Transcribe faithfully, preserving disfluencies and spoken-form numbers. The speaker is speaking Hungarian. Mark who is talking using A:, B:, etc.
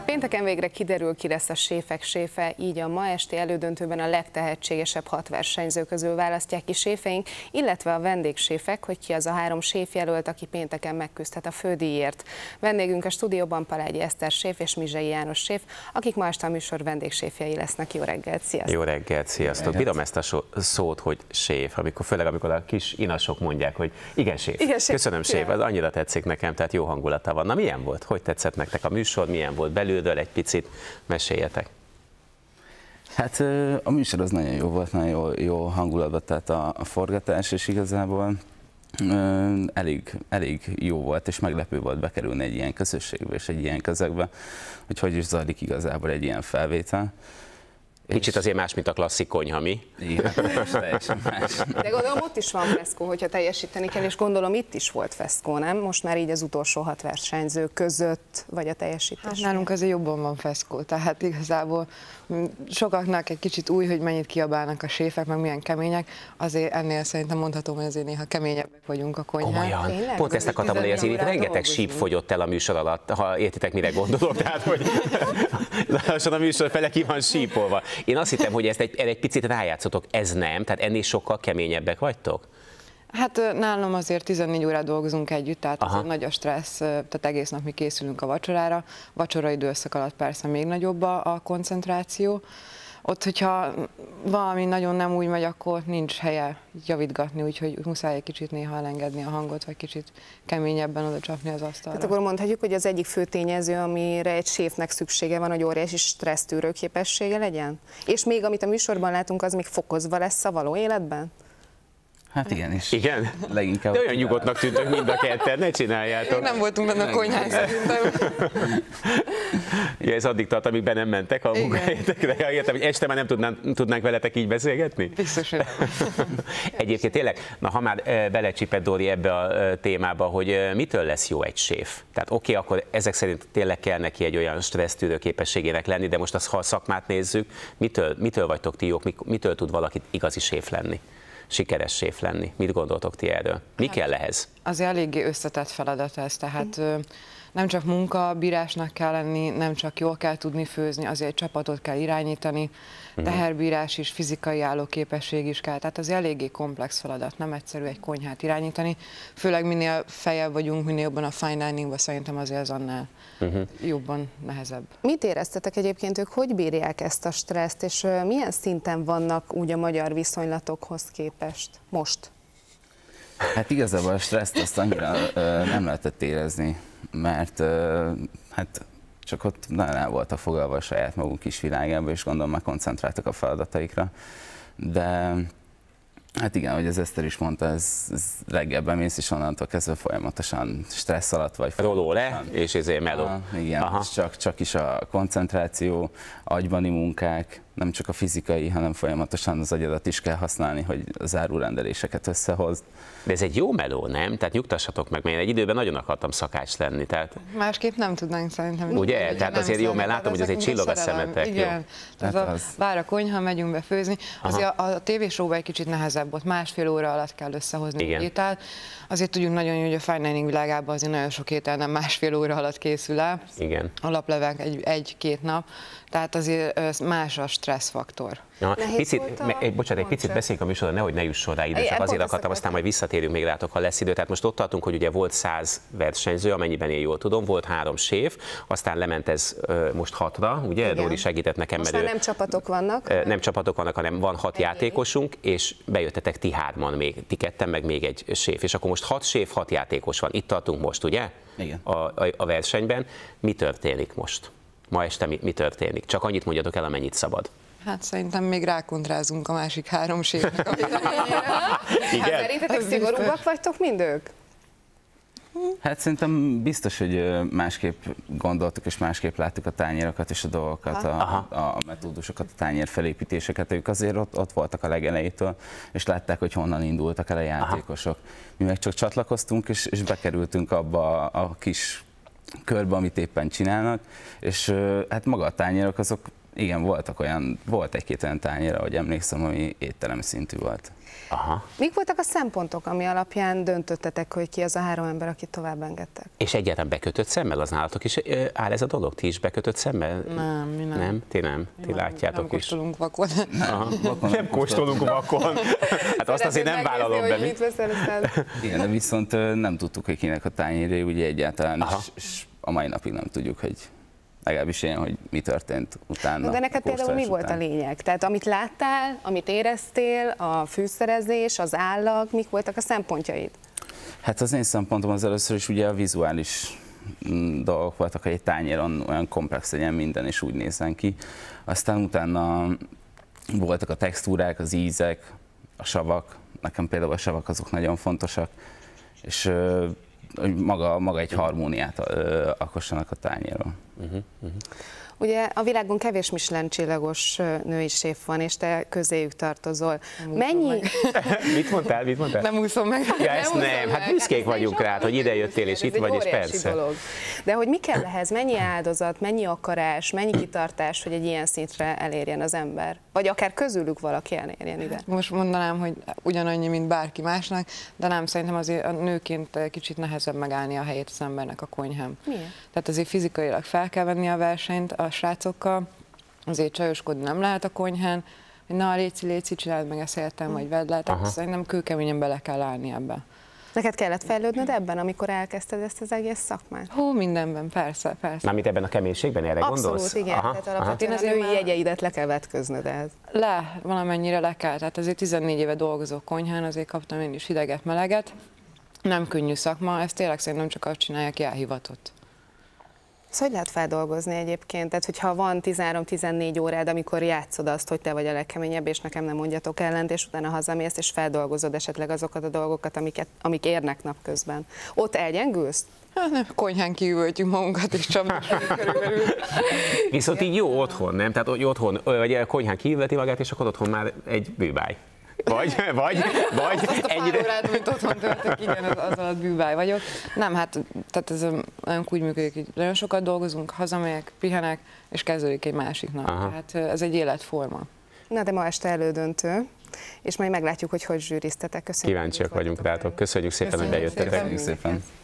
A: Pénteken végre kiderül, ki lesz a séfek séfe, így a ma esti elődöntőben a legtehetségesebb hat versenyző közül választják ki séfeink, illetve a vendégséfek, hogy ki az a három séfjelölt, aki pénteken megküzdhet a fődíjért. Vendégünk a stúdióban Palágyi Eszter séf és Mizsei János séf, akik ma este a műsor vendégséfjei lesznek. Jó reggelt, sziasztok!
B: Jó reggelt, sziasztok! Bírom ezt a szót, hogy séf, amikor, főleg amikor a kis inasok mondják, hogy igen, séf. Igen, séf. Köszönöm, séf, az annyira tetszik nekem, tehát jó hangulata van. Na, milyen volt? Hogy tetszett nektek a műsor? Milyen volt belülről? Egy picit meséljetek.
C: Hát a műsor az nagyon jó volt, nagyon jó, jó hangulatban tett a, a forgatás, és igazából elég, elég jó volt, és meglepő volt bekerülni egy ilyen közösségbe és egy ilyen közegbe, hogy hogy is zajlik igazából egy ilyen felvétel.
B: Kicsit azért más, mint a klasszik konyha, mi?
C: Igen, teljesen más.
A: De gondolom ott is van feszkó, hogyha teljesíteni kell, és gondolom itt is volt feszkó, nem? Most már így az utolsó hat versenyző között, vagy a teljesítés?
D: Hát nálunk azért jobban van feszkó, tehát igazából sokaknak egy kicsit új, hogy mennyit kiabálnak a séfek, meg milyen kemények, azért ennél szerintem mondhatom, hogy azért néha keményebbek vagyunk a konyhán.
B: Komolyan. Tényleg? Pont ezt akartam mondani, hogy azért itt rengeteg síp fogyott el a műsor alatt, ha értitek, mire gondolok, tehát hogy lassan a műsor fele ki van sípolva. Én azt hittem, hogy ezt egy, egy picit rájátszotok, ez nem, tehát ennél sokkal keményebbek vagytok?
D: Hát nálam azért tizennégy órát dolgozunk együtt, tehát azért nagy a stressz, tehát egész nap mi készülünk a vacsorára, vacsora időszak alatt persze még nagyobb a, a koncentráció. Ott, hogyha valami nagyon nem úgy megy, akkor nincs helye javítgatni, úgyhogy muszáj egy kicsit néha elengedni a hangot, vagy kicsit keményebben oda csapni az asztalra.
A: Hát akkor mondhatjuk, hogy az egyik fő tényező, amire egy séfnek szüksége van, hogy óriási stressztűrő képessége legyen? És még amit a műsorban látunk, az még fokozva lesz a való életben?
C: Hát igen is.
B: Igen?
C: Leginkább.
B: De olyan nyugodtnak tűntök mind a ketten, ne csináljátok.
D: Még nem voltunk benne a konyhán szerintem.
B: Ja, ez addig tart, amíg be nem mentek a munkahelyetekre. Ja, értem, hogy este már nem tudnánk, tudnánk veletek így beszélgetni?
D: Biztos, hogy
B: Egyébként tényleg, na ha már belecsipett Dóri ebbe a témába, hogy mitől lesz jó egy séf? Tehát oké, okay, akkor ezek szerint tényleg kell neki egy olyan stressztűrő képességének lenni, de most azt, ha a szakmát nézzük, mitől, mitől vagytok ti jók, mitől tud valaki igazi séf lenni? Sikeres séf lenni. Mit gondoltok ti erről? Mi hát, kell ehhez?
D: Azért eléggé összetett feladat ez, tehát mm. nem csak munkabírásnak kell lenni, nem csak jól kell tudni főzni, azért csapatot kell irányítani, mm. teherbírás is, fizikai állóképesség is kell, tehát az eléggé komplex feladat, nem egyszerű egy konyhát irányítani, főleg minél feljebb vagyunk, minél jobban a fine diningban, szerintem azért az annál uh-huh. jobban nehezebb.
A: Mit éreztetek egyébként, ők hogy bírják ezt a stresszt, és milyen szinten vannak úgy a magyar viszonylatokhoz képest most?
C: Hát igazából a stresszt azt annyira ö, nem lehetett érezni, mert ö, hát csak ott nagyon el voltak foglalva a saját maguk kis világában, és gondolom már koncentráltak a feladataikra, de hát igen, hogy az Eszter is mondta, ez, ez reggel bemész, és onnantól kezdve folyamatosan stressz alatt vagy.
B: Roló le, és ezért meló.
C: Ah, igen, és csak, csak is a koncentráció, agybani munkák, nem csak a fizikai, hanem folyamatosan az agyadat is kell használni, hogy a zárórendeléseket összehozd.
B: De ez egy jó meló, nem? Tehát nyugtassatok meg, mert én egy időben nagyon akartam szakács lenni. Tehát...
D: Másképp nem tudnánk szerintem.
B: Ugye? Úgy, tehát azért jó, mert látom, hogy azért csillog a szemetek.
D: Igen, tehát a, az... vár a konyha, megyünk be főzni. Azért a, a tévésóban egy kicsit nehezebb, ott másfél óra alatt kell összehozni a ételt. Azért tudjuk nagyon jó, hogy a fine dining világában azért nagyon sok étel nem másfél óra alatt készül el.
B: Igen.
D: Alaplevek egy-két nap. Tehát azért más a stresszfaktor.
B: Ja, picit, egy, bocsánat, egy picit beszéljünk a műsorra, nehogy ne jusson rá idő, csak azért akartam, aztán majd visszatérünk még rátok, ha lesz idő. Tehát most ott tartunk, hogy ugye volt száz versenyző, amennyiben én jól tudom, volt három séf, aztán lement ez most hatra, ugye? Igen. Dóri segített nekem.
A: Most már nem csapatok vannak.
B: Nem hanem... csapatok vannak, hanem van hat egy játékosunk, és bejöttetek ti hárman még, ti ketten, meg még egy séf. És akkor most hat séf, hat játékos van. Itt tartunk most, ugye?
C: Igen.
B: A, a, a versenyben. Mi történik most? Ma este mi, mi történik? Csak annyit mondjatok el, amennyit szabad.
D: Hát szerintem még rákontrázunk a másik három séfnek a véleményére.
A: Igen? Hát szerintetek szigorúbbak vagytok, mint ők?
C: Hát szerintem biztos, hogy másképp gondoltuk, és másképp láttuk a tányérokat és a dolgokat, a, a metódusokat, a tányér felépítéseket. Ők azért ott, ott voltak a legelejétől, és látták, hogy honnan indultak el a játékosok. Mi meg csak csatlakoztunk, és, és bekerültünk abba a, a kis körbe, amit éppen csinálnak, és hát maga a tányérok azok igen, voltak olyan, volt egy-két olyan tányér, ahogy emlékszem, ami étterem szintű volt.
B: Aha.
A: Mik voltak a szempontok, ami alapján döntöttetek, hogy ki az a három ember, akit tovább engedtek?
B: És egyáltalán bekötött szemmel az nálatok is ö, áll ez a dolog? Ti is bekötött szemmel?
D: Nem, mi nem.
B: Nem? Ti nem? Ti
D: Nem,
B: látjátok
D: nem
B: is?
D: kóstolunk vakon.
B: Aha. Nem kóstolunk vakon. Hát azt azért nem vállalom be.
A: Mit veszel,
C: igen, de viszont nem tudtuk, hogy kinek a tányéré, ugye egyáltalán, és, és a mai napig nem tudjuk, hogy legalábbis ilyen, hogy mi történt utána.
A: De neked például mi volt a lényeg? Tehát amit láttál, amit éreztél, a fűszerezés, az állag, mik voltak a szempontjaid?
C: Hát az én szempontom az először is ugye a vizuális dolgok voltak, hogy egy tányéron olyan komplex legyen minden, és úgy nézzen ki. Aztán utána voltak a textúrák, az ízek, a savak. Nekem például a savak azok nagyon fontosak, és hogy maga, maga egy harmóniát alkossanak a tányéron.
B: Uh-huh, uh-huh.
A: Ugye a világon kevés Michelin csillagos női séf van, és te közéjük tartozol. Mennyi...
B: Mit mondtál? Mit mondtál?
D: Nem úszom meg.
B: Ja, ezt nem, nem. Hát büszkék vagyunk rá, hogy ide jöttél, és itt vagy, és persze.
A: Dolog. De hogy mi kell ehhez? Mennyi áldozat, mennyi akarás, mennyi kitartás, hogy egy ilyen szintre elérjen az ember? Vagy akár közülük valaki elérjen ide?
D: Most mondanám, hogy ugyanannyi, mint bárki másnak, de nem, szerintem azért a nőként kicsit nehezebb megállni a helyét az embernek a konyhán.
A: Miért?
D: Tehát azért fizikailag fel kell venni a versenyt a srácokkal, azért csajoskodni nem lehet a konyhán, hogy na, léci, léci, csináld meg, ezt értem, vagy vedd le, tehát szerintem kőkeményen bele kell állni ebbe.
A: Neked kellett fejlődnöd ebben, amikor elkezdted ezt az egész szakmát?
D: Hú, mindenben, persze, persze.
B: Mármint ebben a keménységben, erre
A: Abszolút,
B: gondolsz?
A: Abszolút, igen. Aha, tehát alapvetően a női jegyeidet le kell vetköznöd ehhez.
D: Le, valamennyire le kell. Tehát azért tizennégy éve dolgozok konyhán, azért kaptam én is hideget, meleget. Nem könnyű szakma, ezt tényleg szerintem csak azt csinálja, aki elhivatott.
A: Ezt hogy lehet feldolgozni egyébként? Tehát, hogyha van tizenhárom-tizennégy órád, amikor játszod azt, hogy te vagy a legkeményebb, és nekem nem mondjatok ellent, és utána hazamész, és feldolgozod esetleg azokat a dolgokat, amiket, amik érnek napközben. Ott elgyengülsz?
D: Hát nem, konyhán kívültjük magunkat, és csapdosunk körülbelül.
B: Viszont így jó otthon, nem? Tehát hogy otthon, vagy a konyhán kívülti magát, és akkor otthon már egy bűbáj. Vagy, vagy, vagy.
D: Azt a pár ennyire... órát, amit otthon töltök, igen, az, az alatt bűbáj vagyok. Nem, hát tehát ez olyan úgy működik, hogy nagyon sokat dolgozunk, hazamegyek, pihenek, és kezdődik egy másik nap. Aha. Tehát ez egy életforma. Na,
A: de ma este elődöntő, és majd meglátjuk, hogy hogy zsűriztetek. Köszönjük.
B: Kíváncsiak vagyunk rátok. Köszönjük szépen,
D: Köszönjük
B: hogy bejöttetek.
C: Köszönjük szépen.